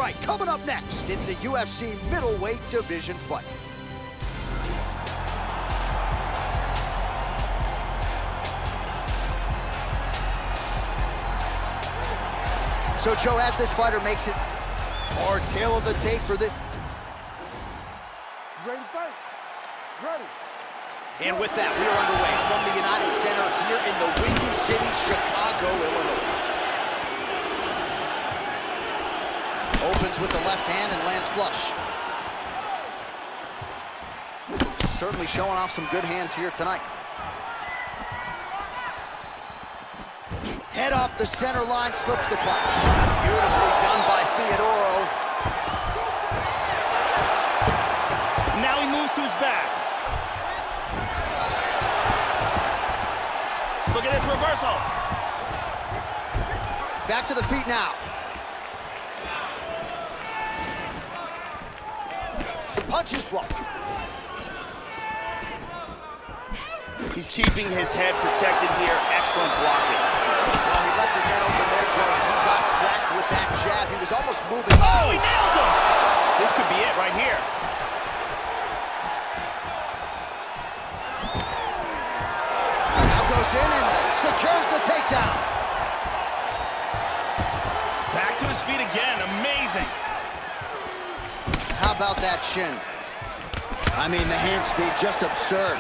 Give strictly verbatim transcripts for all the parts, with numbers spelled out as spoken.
right, coming up next, it's a U F C middleweight division fight. So, Joe, as this fighter makes it, our tail of the tape for this. Ready, fight. Ready. And with that, we are underway from the United Center here in the Windy City, Chicago, Illinois. Opens with the left hand and lands flush. Certainly showing off some good hands here tonight. Head off the center line, slips the punch. Beautifully done by Theodoro. Now he moves to his back. Look at this reversal. Back to the feet now. The punch is blocked. He's keeping his head protected here. Excellent blocking. Well, he left his head open there, Joe. He got cracked with that jab. He was almost moving. Oh, he nailed him! This could be it right here. Now goes in and secures the takedown. Back to his feet again. Amazing. How about that shin? I mean, the hand speed, just absurd.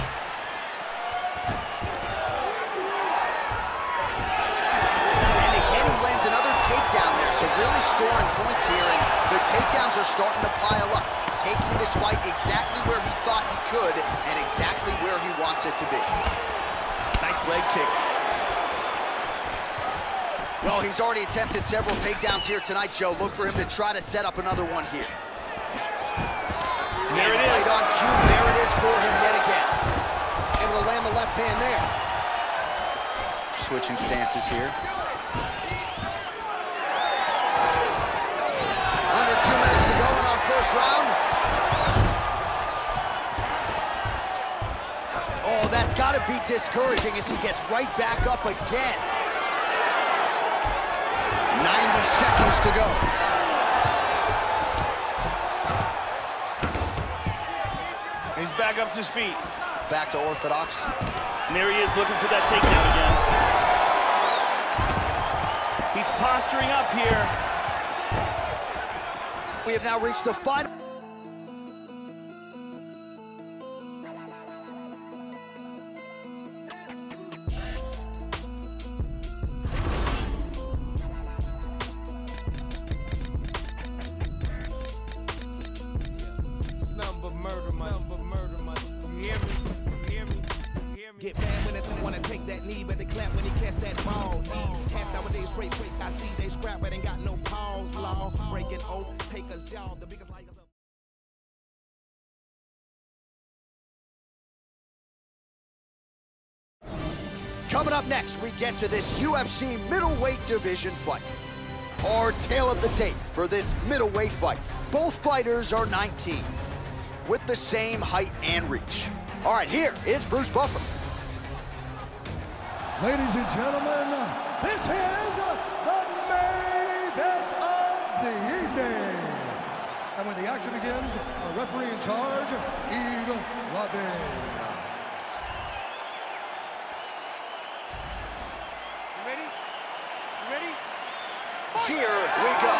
Takedown there, so really scoring points here, and the takedowns are starting to pile up, taking this fight exactly where he thought he could and exactly where he wants it to be. Nice leg kick. Well, he's already attempted several takedowns here tonight, Joe. Look for him to try to set up another one here. There it is. Right on cue, there it is for him yet again. Able to land the left hand there. Switching stances here. Two minutes to go in our first round. Oh, that's got to be discouraging as he gets right back up again. ninety seconds to go. He's back up to his feet. Back to orthodox. And there he is looking for that takedown again. He's posturing up here. We have now reached the final. Number murder, my number murder, my. You hear me? You hear me? You hear me? Get mad when they wanna take that knee, but they clap when they catch that ball. These cats nowadays straight quick. I see they scrap, but ain't got no pause. Law breaking oath, take us jaw. The biggest like us. Coming up next, we get to this U F C middleweight division fight. Our tail of the tape for this middleweight fight. Both fighters are nineteen, with the same height and reach. All right, here is Bruce Buffer. Ladies and gentlemen, this is the main event of the evening. And when the action begins, the referee in charge, Eve Lovin. Here we go.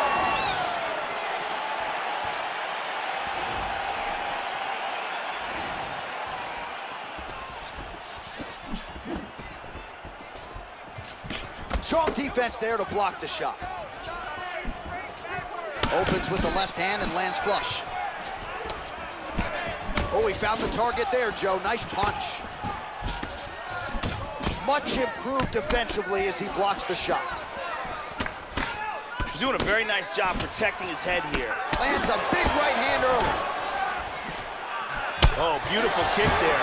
Strong defense there to block the shot. Opens with the left hand and lands flush. Oh, he found the target there, Joe. Nice punch. Much improved defensively as he blocks the shot. He's doing a very nice job protecting his head here. Lands a big right hand early. Oh, beautiful kick there.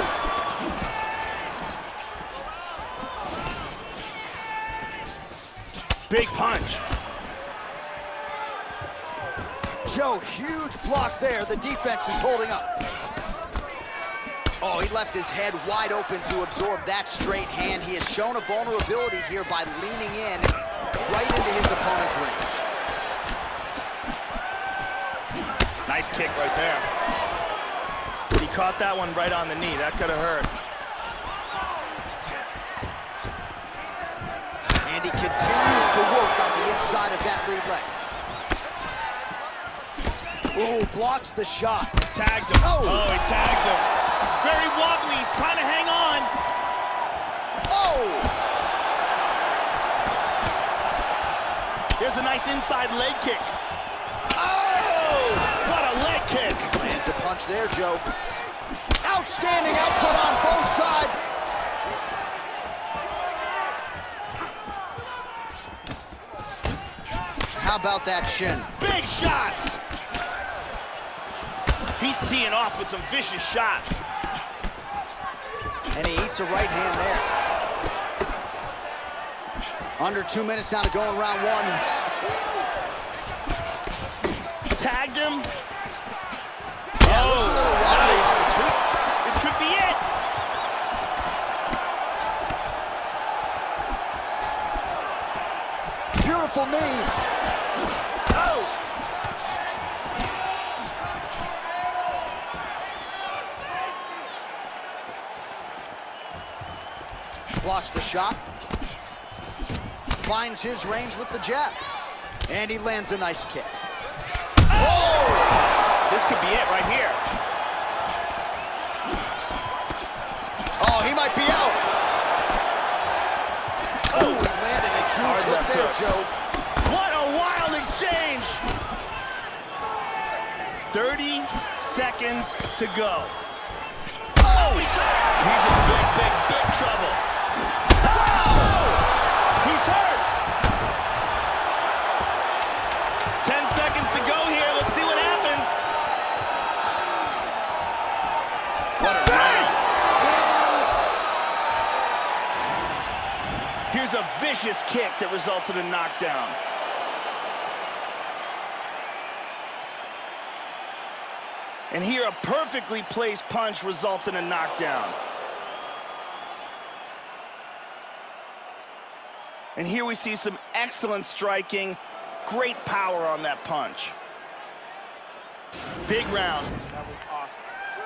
Big punch. Joe, huge block there. The defense is holding up. Oh, he left his head wide open to absorb that straight hand. He has shown a vulnerability here by leaning in right into his opponent's range. Nice kick right there. He caught that one right on the knee. That could have hurt. And he continues to work on the inside of that lead leg. Ooh, blocks the shot. Tagged him. Oh, oh he tagged him. He's very wobbly. He's trying to hang on. Oh! Here's a nice inside leg kick. Oh! What a leg kick. Lands a punch there, Joe. Outstanding output on both sides. How about that shin? Big shots. He's teeing off with some vicious shots. And he eats a right hand there. Under two minutes now to go in round one. Tagged him. Yeah, oh, looks a little wobbly on his feet. This could be it. Beautiful knee. Oh! Blocks the shot. Finds his range with the jab. And he lands a nice kick. Oh! This could be it right here. Oh, he might be out. Oh, he landed a huge hook there, Joe. What a wild exchange! thirty seconds to go. Oh, he's, he's in big, big, big trouble. Oh! He's hurt. Ten seconds to go here. Let's see what happens. What a round. Here's a vicious kick that results in a knockdown. And here a perfectly placed punch results in a knockdown. And here we see some excellent striking, great power on that punch. Big round. That was awesome.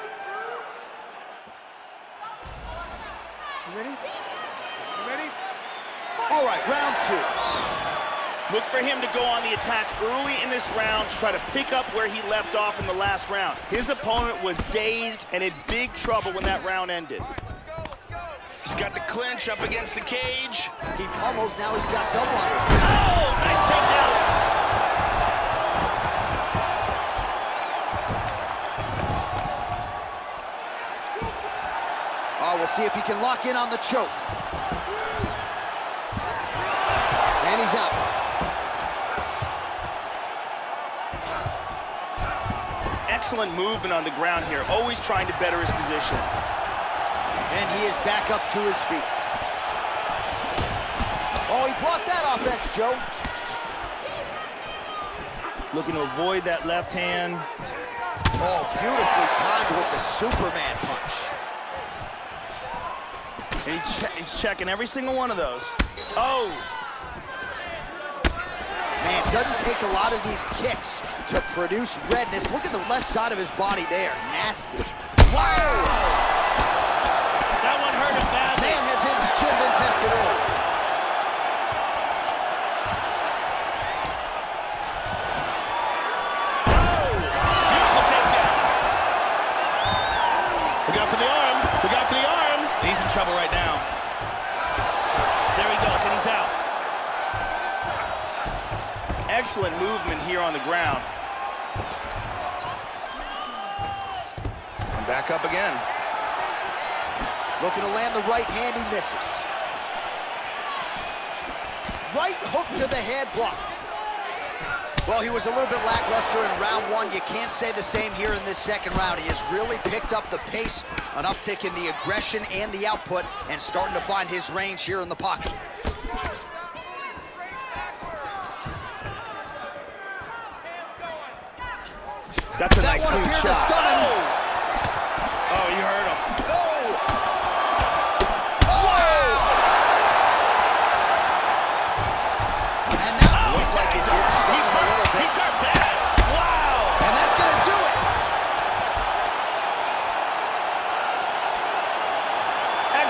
You ready? You ready? All right, round two. Look for him to go on the attack early in this round to try to pick up where he left off in the last round. His opponent was dazed and in big trouble when that round ended. All right, let's go, let's go. He's got the clinch up against the cage. He pummels, now he's got double under. Oh, nice takedown. Oh, we'll see if he can lock in on the choke. And he's out. Excellent movement on the ground here, always trying to better his position. And he is back up to his feet. Oh, he blocked that offense, Joe. Looking to avoid that left hand. Oh, beautifully timed with the Superman punch. And he che he's checking every single one of those. Oh! Man, doesn't take a lot of these kicks to produce redness. Look at the left side of his body there. Nasty. Wow! That one hurt him badly. Man has his chin been tested early. Oh! Beautiful takedown. Look out for the arm. Look out for the arm. He's in trouble right now. There he goes, and he's out. Excellent movement here on the ground. And back up again. Looking to land the right hand, he misses. Right hook to the head, blocked. Well, he was a little bit lackluster in round one. You can't say the same here in this second round. He has really picked up the pace, an uptick in the aggression and the output, and starting to find his range here in the pocket. That's a That nice one clean appeared to shot. stun him. Oh. Oh, you heard him. Oh! Oh! And now it looked like it did stun him a little bit. He's hurt bad. Wow! And that's gonna do it.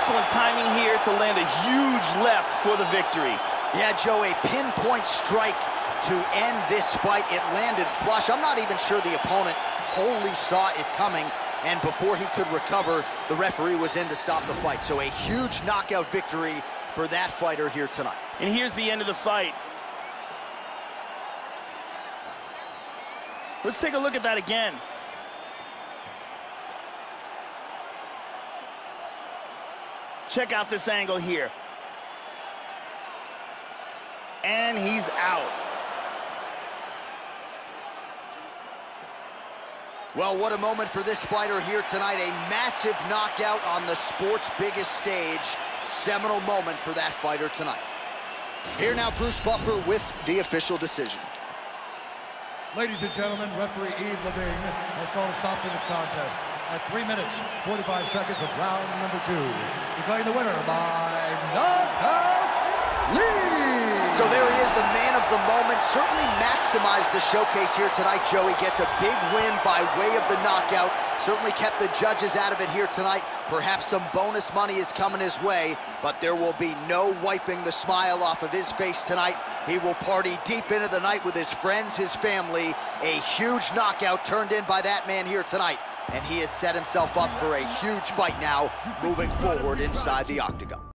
Excellent timing here to land a huge left for the victory. Yeah, Joe, a pinpoint strike to end this fight. It landed flush. I'm not even sure the opponent wholly saw it coming, and before he could recover, the referee was in to stop the fight. So a huge knockout victory for that fighter here tonight. And here's the end of the fight. Let's take a look at that again. Check out this angle here. And he's out. Well, what a moment for this fighter here tonight. A massive knockout on the sport's biggest stage. Seminal moment for that fighter tonight. Here now, Bruce Buffer with the official decision. Ladies and gentlemen, referee Yves Lavigne has called a stop to this contest at three minutes, forty-five seconds of round number two. Declaring the winner by knockout, Lee! So there he is, the man of the moment. Certainly maximized the showcase here tonight, Joey. Gets a big win by way of the knockout. Certainly kept the judges out of it here tonight. Perhaps some bonus money is coming his way, but there will be no wiping the smile off of his face tonight. He will party deep into the night with his friends, his family. A huge knockout turned in by that man here tonight, and he has set himself up for a huge fight now moving forward inside the octagon.